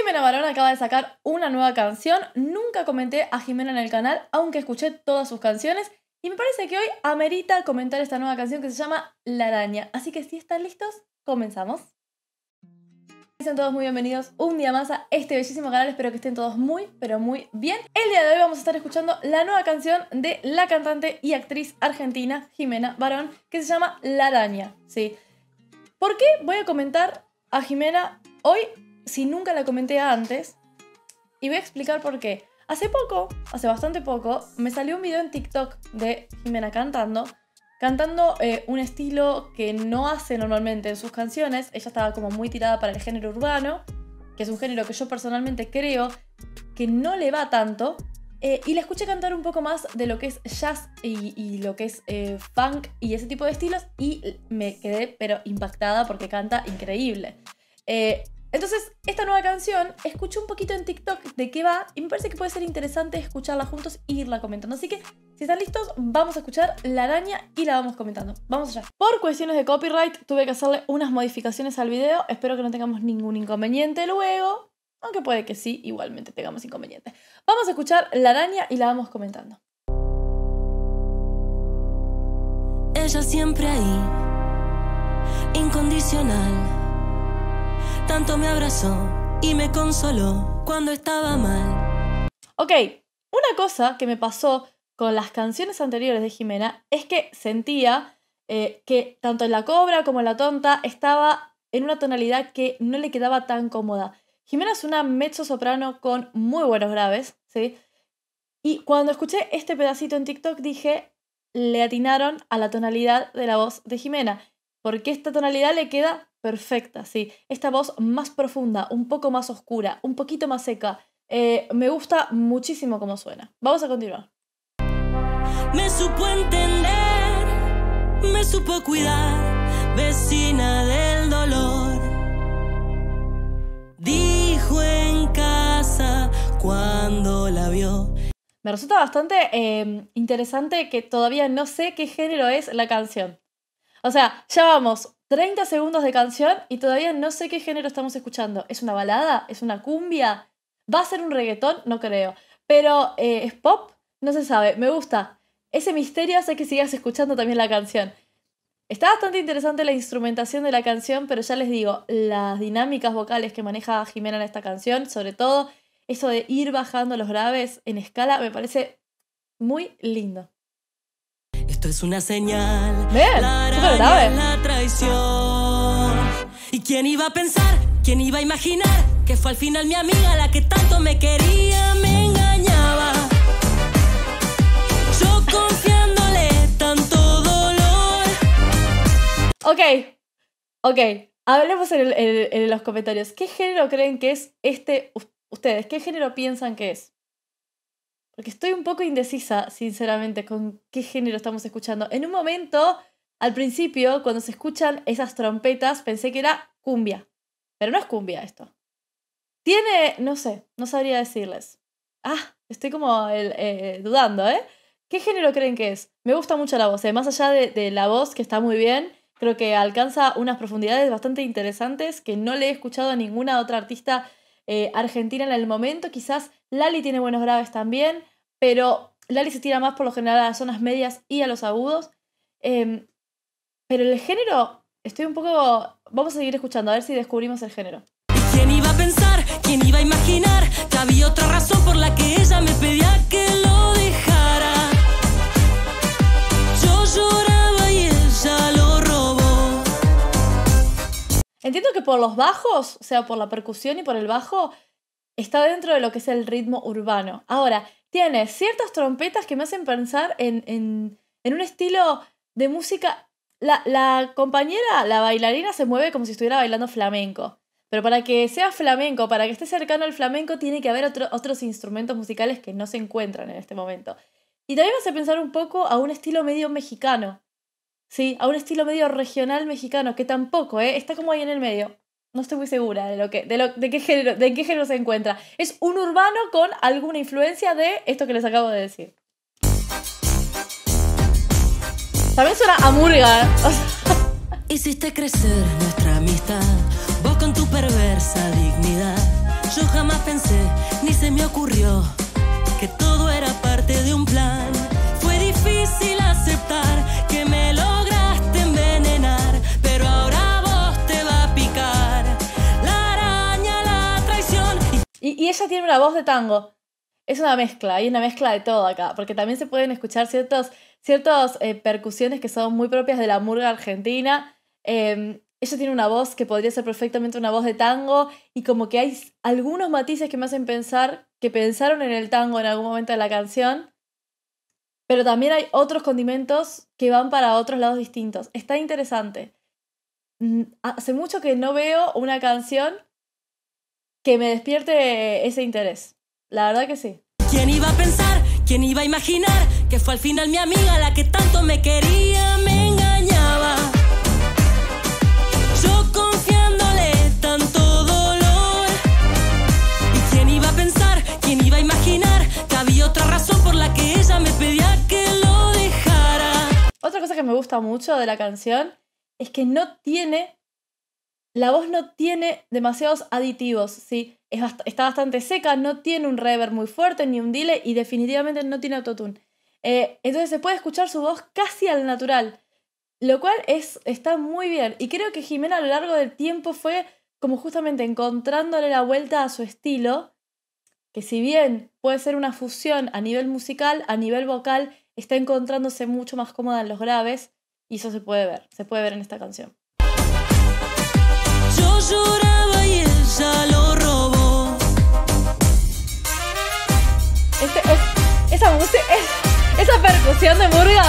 Jimena Barón acaba de sacar una nueva canción. Nunca comenté a Jimena en el canal, aunque escuché todas sus canciones. Y me parece que hoy amerita comentar esta nueva canción que se llama La Araña. Así que si están listos, comenzamos. Sean todos muy bienvenidos un día más a este bellísimo canal. Espero que estén todos muy, pero muy bien. El día de hoy vamos a estar escuchando la nueva canción de la cantante y actriz argentina Jimena Barón, que se llama La Araña. ¿Sí? ¿Por qué voy a comentar a Jimena hoy si nunca la comenté antes? Y voy a explicar por qué. Hace bastante poco, me salió un video en TikTok de Jimena cantando un estilo que no hace normalmente en sus canciones. Ella estaba como muy tirada para el género urbano, que es un género que yo personalmente creo que no le va tanto. Y la escuché cantar un poco más de lo que es jazz y lo que es funk y ese tipo de estilos, y me quedé pero impactada porque canta increíble. Entonces, esta nueva canción, escuché un poquito en TikTok de qué va y me parece que puede ser interesante escucharla juntos e irla comentando. Así que, si están listos, vamos a escuchar La Araña y la vamos comentando. Vamos allá. Por cuestiones de copyright, tuve que hacerle unas modificaciones al video. Espero que no tengamos ningún inconveniente luego, aunque puede que sí, igualmente tengamos inconveniente. Vamos a escuchar La Araña y la vamos comentando. Ella siempre ahí, incondicional. Tanto me abrazó y me consoló cuando estaba mal. Ok, una cosa que me pasó con las canciones anteriores de Jimena es que sentía que tanto en La Cobra como en La Tonta estaba en una tonalidad que no le quedaba tan cómoda. Jimena es una mezzosoprano con muy buenos graves, ¿sí? Y cuando escuché este pedacito en TikTok dije, le atinaron a la tonalidad de la voz de Jimena, porque esta tonalidad le queda perfecta, ¿sí? Esta voz más profunda, un poco más oscura, un poquito más seca. Me gusta muchísimo cómo suena. Vamos a continuar. Me supo entender, me supo cuidar, vecina del dolor. Dijo en casa cuando la vio. Me resulta bastante interesante que todavía no sé qué género es la canción. O sea, ya vamos 30 segundos de canción y todavía no sé qué género estamos escuchando. ¿Es una balada? ¿Es una cumbia? ¿Va a ser un reggaetón? No creo. Pero ¿es pop? No se sabe. Me gusta. Ese misterio hace que sigas escuchando también la canción. Está bastante interesante la instrumentación de la canción, pero ya les digo, las dinámicas vocales que maneja Jimena en esta canción, sobre todo eso de ir bajando los graves en escala, me parece muy lindo. Esto es una señal. Vean, súper grave. La traición. ¿Y quién iba a pensar? ¿Quién iba a imaginar? Que fue al final mi amiga la que tanto me quería, me engañaba. Yo confiándole tanto dolor. Ok. Hablemos en los comentarios. ¿Qué género creen que es este? Ustedes, ¿qué género piensan que es? Porque estoy un poco indecisa, sinceramente, con qué género estamos escuchando. En un momento, al principio, cuando se escuchan esas trompetas, pensé que era cumbia. Pero no es cumbia esto. Tiene, no sé, no sabría decirles. Estoy como dudando, ¿eh? ¿Qué género creen que es? Me gusta mucho la voz, más allá de la voz, que está muy bien. Creo que alcanza unas profundidades bastante interesantes que no le he escuchado a ninguna otra artista argentina en el momento. Quizás Lali tiene buenos graves también, pero Lali se tira más por lo general a las zonas medias y a los agudos. Pero el género, estoy un poco... Vamos a seguir escuchando, a ver si descubrimos el género. ¿Quién iba a pensar? ¿Quién iba a imaginar? Que había otra razón por la que ella me pedía que lo dejara. Yo lloraba y ella lo robó. Entiendo que por los bajos, o sea, por la percusión y por el bajo, está dentro de lo que es el ritmo urbano. Ahora, tiene ciertas trompetas que me hacen pensar en un estilo de música. La compañera, la bailarina, se mueve como si estuviera bailando flamenco. Pero para que sea flamenco, para que esté cercano al flamenco, tiene que haber otros instrumentos musicales que no se encuentran en este momento. Y también me hace pensar un poco a un estilo medio mexicano. Sí, a un estilo medio regional mexicano, que tampoco, está como ahí en el medio. No estoy muy segura de qué género se encuentra. Es un urbano con alguna influencia de esto que les acabo de decir. También suena a murga. Hiciste crecer nuestra amistad, vos con tu perversa dignidad. Yo jamás pensé, ni se me ocurrió, que todo era parte de un plan. Fue difícil aceptar que me lograste envenenar, pero ahora vos te va a picar la araña, la traición. Y ella tiene una voz de tango. Es una mezcla, hay una mezcla de todo acá, porque también se pueden escuchar ciertas percusiones que son muy propias de la murga argentina. Ella tiene una voz que podría ser perfectamente una voz de tango, y como que hay algunos matices que me hacen pensar que pensaron en el tango en algún momento de la canción, pero también hay otros condimentos que van para otros lados distintos. Está interesante. Hace mucho que no veo una canción que me despierte ese interés. La verdad que sí. ¿Quién iba a pensar? ¿Quién iba a imaginar que fue al final mi amiga la que tanto me quería, me engañaba? Yo confiándole tanto dolor. ¿Y quién iba a pensar? ¿Quién iba a imaginar que había otra razón por la que ella me pedía que lo dejara? Otra cosa que me gusta mucho de la canción es que la voz no tiene demasiados aditivos, ¿sí? Está bastante seca, no tiene un reverb muy fuerte ni un delay, y definitivamente no tiene autotune. Entonces se puede escuchar su voz casi al natural, lo cual está muy bien. Y creo que Jimena a lo largo del tiempo fue como justamente encontrándole la vuelta a su estilo, que si bien puede ser una fusión a nivel musical, a nivel vocal, está encontrándose mucho más cómoda en los graves, y eso se puede ver en esta canción. Yo lloraba y ella lo robó. Esa música, esa percusión de murga.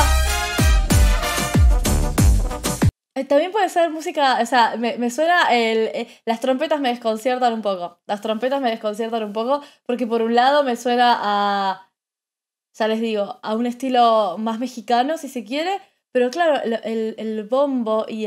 También puede ser música, o sea, me suena las trompetas me desconciertan un poco. Las trompetas me desconciertan un poco porque por un lado me suena ya les digo, a un estilo más mexicano si se quiere, pero claro, el bombo y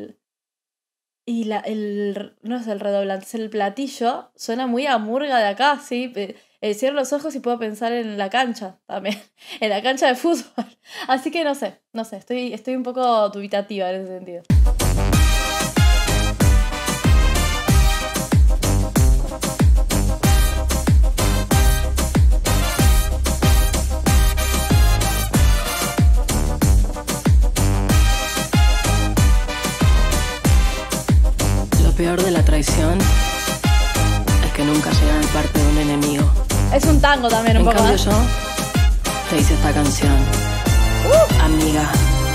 no es el redoblante, es el platillo, suena muy a murga de acá, ¿sí? Cierro los ojos y puedo pensar en la cancha también, en la cancha de fútbol. Así que no sé, estoy un poco dubitativa en ese sentido. Lo peor de la traición es que nunca llega de parte de un enemigo. Es un tango también un poco. En cambio yo te hice esta canción, amiga.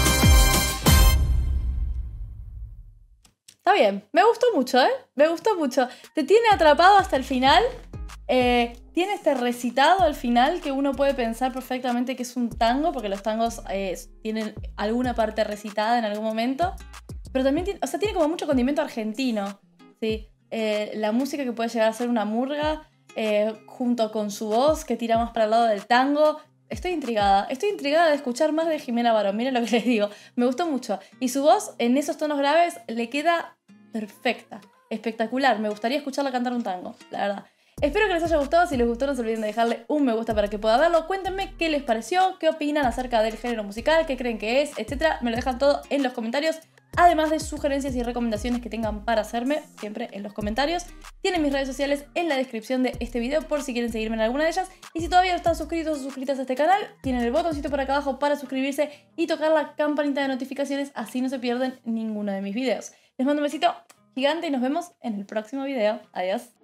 Está bien, me gustó mucho, me gustó mucho. Te tiene atrapado hasta el final. Tiene este recitado al final que uno puede pensar perfectamente que es un tango, porque los tangos tienen alguna parte recitada en algún momento. Pero también tiene como mucho condimento argentino, ¿sí? La música que puede llegar a ser una murga, junto con su voz que tira más para el lado del tango. Estoy intrigada de escuchar más de Jimena Barón, miren lo que les digo, me gustó mucho. Y su voz en esos tonos graves le queda perfecta, espectacular, me gustaría escucharla cantar un tango, la verdad. Espero que les haya gustado, si les gustó no se olviden de dejarle un me gusta para que pueda verlo. Cuéntenme qué les pareció, qué opinan acerca del género musical, qué creen que es, etc. Me lo dejan todo en los comentarios. Además de sugerencias y recomendaciones que tengan para hacerme, siempre en los comentarios. Tienen mis redes sociales en la descripción de este video por si quieren seguirme en alguna de ellas. Y si todavía no están suscritos o suscritas a este canal, tienen el botoncito por acá abajo para suscribirse y tocar la campanita de notificaciones, así no se pierden ninguno de mis videos. Les mando un besito gigante y nos vemos en el próximo video. Adiós.